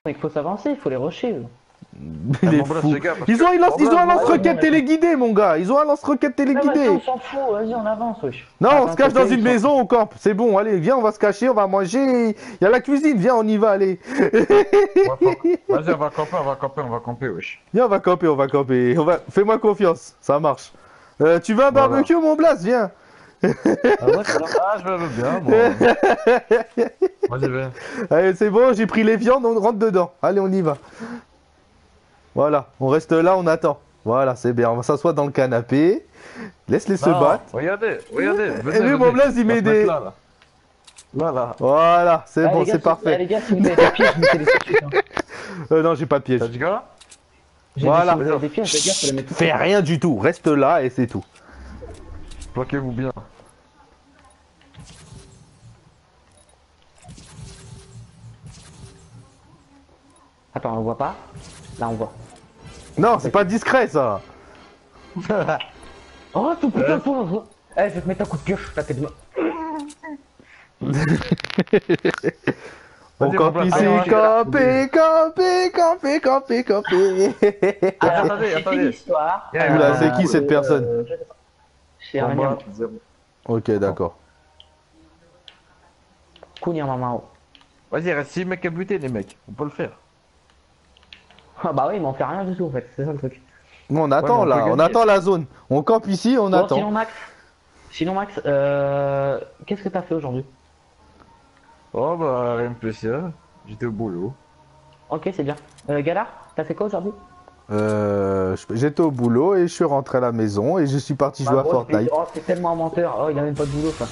Il faut s'avancer, il faut les rusher. Il est mon blast, fou. les gars, parce Ils que- ont un Bon, lance-roquette téléguidé, mon gars. Ils ont un lance-roquette Vas-y, téléguidé. on s'en fout, vas-y, on avance, wesh. Non, on Attends, se cache dans ok, une maison, on campe. C'est bon, allez, viens, on va se cacher, on va manger. Il y a la cuisine, viens, on y va, allez. Vas-y, on va camper, on va camper, on va camper, wesh. Viens, on va camper, on va camper. Fais-moi confiance, ça marche. Tu veux un Voilà. barbecue, mon Blas? Viens. Ah ouais, c'est bien. Ah, je veux bien, moi. Vas-y, viens. Allez, c'est bon, j'ai pris les viandes, on rentre dedans. Allez, on y va. Voilà, on reste là, on attend. Voilà, c'est bien, on va s'asseoir dans le canapé. Laisse-les se Non, battre. Regardez, regardez. Et lui, mon Blaise, il met des... Là, là. Voilà, c'est Ah, bon, les gars, c'est parfait. Les gars, si vous avez des pièges, mettez-les tout de suite. Hein. Non, j'ai pas de piège. T'as du gars là? Voilà. Si vous avez des pièges, les gars, faut les mettre tout de Fais suite. rien du tout, reste là et c'est tout. Bloquez-vous bien. Attends, on voit pas? Là, on voit. Non, c'est pas discret, ça. Oh, tout putain, toi. Eh, je vais te mettre un coup de pioche, la tête de moi. On Vas-y, campe mon Blaise, ici, allez, camper. Alors, attendez, c'est attendez. une histoire. Yeah, Oula, c'est qui cette personne? Je sais pas. C'est Bon, un moi, zéro. Ok, d'accord. Kounia Mamao. Vas-y, reste 6 mecs à buter, les mecs. On peut le faire. Ah bah oui, il m'en fait rien du tout en fait, c'est ça le truc. Nous, on attend mais on là, peut on gagner. attend la zone. On campe ici, on Bon, attend. sinon Max, qu'est-ce que t'as fait aujourd'hui? Oh bah, rien de spécial. J'étais au boulot. Ok, c'est bien. Galar, t'as fait quoi aujourd'hui? J'étais au boulot et je suis rentré à la maison et je suis parti jouer à gros, Fortnite. Oh, c'est tellement un menteur. Oh, il a même pas de boulot, ça.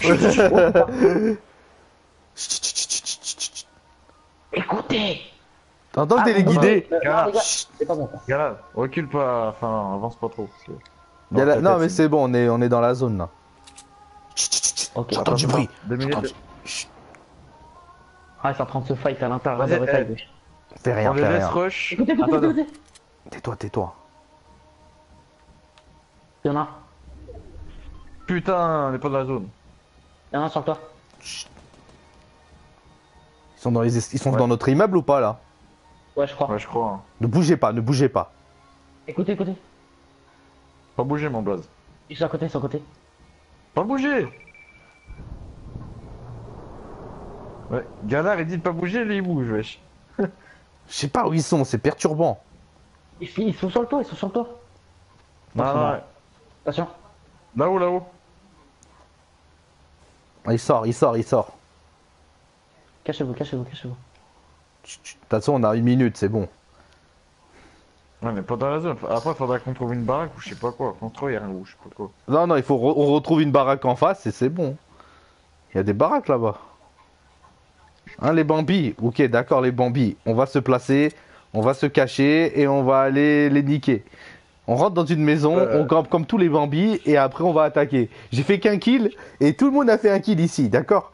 Écoutez. T'entends que t'es guidé? Non, les gars, c'est pas bon. Ça. Gars là, recule pas, enfin, avance pas trop. parce que- Il y a la- Non, mais c'est... c'est bon, on est dans la zone là. Ok. J'entends du bruit. 2 minutes. Ah, ils sont en train de se fight à l'intérieur de Vas-y, Retail. eh. Fais rien, On les fais laisse rien. rush. Écoutez, Attends, écoutez. Tais-toi, tais-toi. Il y en a. Putain, on est pas dans la zone. Il y en a sur toi. Ils sont Ouais. dans notre immeuble ou pas là? Ouais, je crois. Ouais, je crois. Hein. Ne bougez pas, ne bougez pas. Écoutez. Pas bouger, mon blaze. Ils sont à côté, Pas bouger. Ouais, Galard, il dit de pas bouger, lui, il bouge, wesh. Je sais pas où ils sont, c'est perturbant. Ils sont sur le toit, Non, c'est non, bon. ouais. Attention. Là-haut, là-haut. Ah, il sort. Cachez-vous. De toute façon, on a 1 minute, c'est bon. Ouais, mais pas dans la zone. Après, faudra qu'on trouve une baraque ou je sais pas quoi. Contre eux, y'a rien ou je sais pas quoi. Non, il faut on retrouve une baraque en face et c'est bon. Il y a des baraques là-bas. Hein, les bambis? Ok, d'accord, les bambis. On va se placer, on va se cacher et on va aller les niquer. On rentre dans une maison, on campe comme tous les bambis et après on va attaquer. J'ai fait qu'un kill et tout le monde a fait un kill ici, d'accord?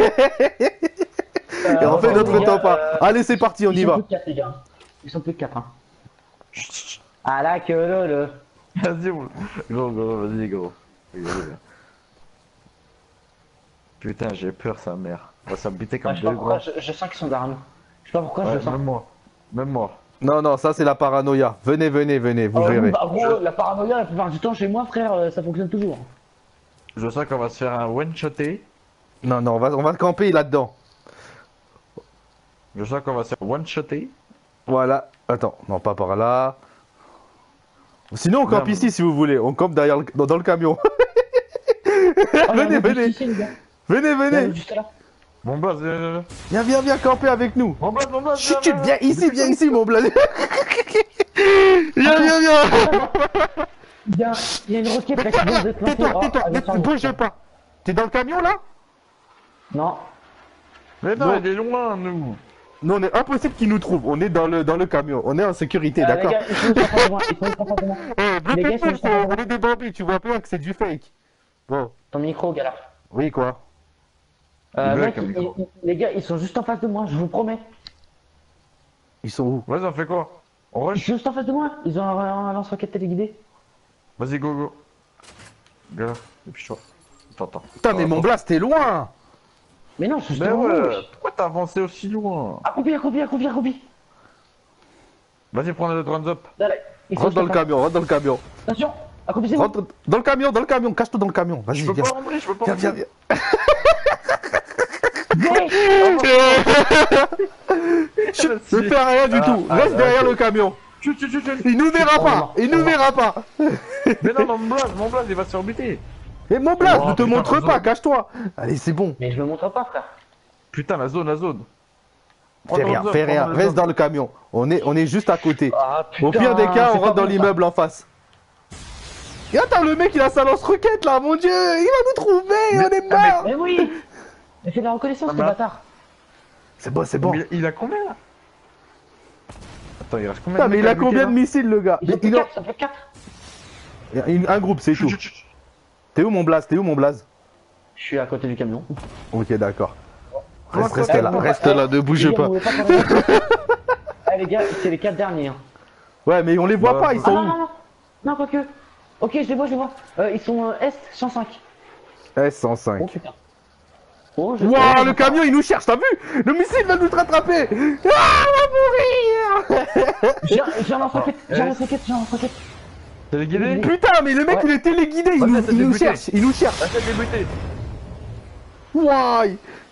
Et on fait notre temps pas. Allez, c'est parti, on y va. Ils sont plus de 4, hein. Ah là que le. Vas-y, gros, vas-y, gros. Regardez, là. Putain, j'ai peur, sa mère. On va s'habiter comme Ouais, je sais pas deux pourquoi, gros. je sens qu'ils sont derrière nous. Je sais pas pourquoi je Ouais, le sens. même moi. Non, ça c'est la paranoïa. Venez, vous verrez. Bah, gros, la paranoïa, la plupart du temps chez moi, frère, ça fonctionne toujours. Je sens qu'on va se faire un one-shoté. Non, on va camper là-dedans. Je sens qu'on va se faire one-shoté. Voilà. Attends, non, pas par là. Sinon, on campe Merde. ici si vous voulez. On campe derrière dans le camion. Oh, Venez. Venez. Juste là. Mon blaze, Viens camper avec nous. Mon blaze, Chut, viens ici, mon blaze. Viens. Il y a une roquette là qui vient de se planter. Oh, avec un- Bouge pas. T'es dans le camion là? Non. Mais non, Non. il est loin, nous. Non, on est impossible qu'ils nous trouvent. On est dans le camion. On est en sécurité, Les d'accord? gars, ils sont juste en face de moi. Les gars, ils sont juste en face de moi. On est des bambis, tu vois bien que c'est du fake. Bon. Ton micro, galère. Oui, quoi? Mec, comme micro. les gars, ils sont juste en face de moi, je vous promets. Ils sont où? Vas-y, on fait quoi? On Ils rush? sont juste en face de moi. Ils ont un lance-roquette téléguidé. Vas-y, go. Gars, dépêche-toi. T'entends. Putain, mais mon blast, t'es loin! Mais non, je suis Mais devant ouais, vous. pourquoi t'as avancé aussi loin? Accroupi. Vas-y, prends le drone up. Allez, ils sont Rentre dans le sur place. camion, rentre dans le camion. Attention, accomplissez-vous. Rentre dans le camion, cache-toi dans le camion. Vas-y, Je peux viens. pas rentrer, je peux pas Viens, rentrer. Ne fais rien du tout. Reste derrière le camion. Chut. Il nous verra pas. Il nous verra pas. Mais non, mon blaze, il va se faire buter. Et mon blast, Oh, ne te putain, montre raison. pas, cache-toi. Allez, c'est bon. Mais je me montre pas, frère. Putain, la zone. Prends Fais le rien, drone up, fais prends rien. le Reste drone dans up. le camion. On est juste à côté. Ah, Au pire des cas, on rentre dans l'immeuble. l'immeuble en face. Et attends, le mec, il a sa lance-roquette là, mon dieu. Il va nous trouver, on est mort. Mais oui. Mais fais de la reconnaissance, Ah, ce mais- bâtard. C'est bon, c'est bon. Mais il a combien là? Attends, il reste combien Putain, mais il a mecs à buter, combien là de missiles, le gars? Ils sont plus Il a- 4, ça fait 4. Un groupe, c'est tout. Chut. T'es où mon blaze? Je suis à côté du camion. Ok, d'accord. Comment Reste ça, là, on va- reste là, ne bouge Les gars, pas. on voulait parler de- Eh les gars, c'est les 4 derniers. Hein. Ouais, mais on les voit Bah, pas, ils Ah sont non, où? non, non. Non, quoique. Ok, je les vois. Ils sont Est 105. S105. Oh putain. Oh, je Wouah, le camion il nous cherche, t'as vu? Le missile va nous rattraper. Ah, on va mourir. J'ai un lance-roquette. T'as les guidés? Putain, mais le mec Ouais. il est téléguidé, il Ouais, nous, t'as il nous débuté. cherche, il nous cherche. Essaie de les buter. Wouah.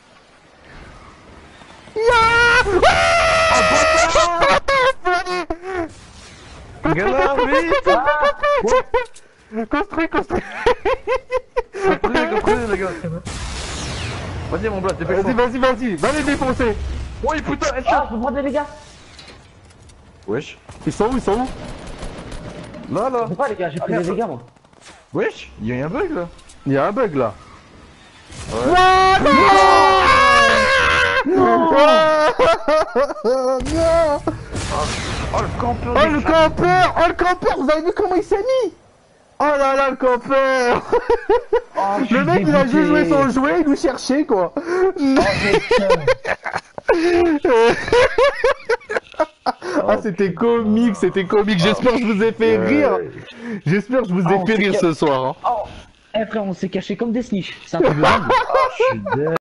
Galère, vite! Construis. Comprenez, les gars. Vas-y, mon blaze, dépêche-toi. Vas-y, va les défoncer. Oui, putain, Ah, headshot! je peux prendre des dégâts. Wesh. Ils sont où? Là. Je peux pas, les gars, j'ai pris des dégâts, moi. Wesh, il y a un bug là. Il y a un bug là. Ouais. Wouah, non. Non. Oh, le campeur! Oh le campeur, vous avez vu comment il s'est mis? Oh là là, le campeur. Oh, je suis Le mec il a juste joué dégoûté. son jouet, il nous cherchait quoi. Ah c'était comique, j'espère que je vous ai fait rire. J'espère que je vous ai Oh, fait rire c'est ce soir. Hein. Oh, eh frère, on s'est caché comme des snitch. C'est un truc de dingue. Je suis dead.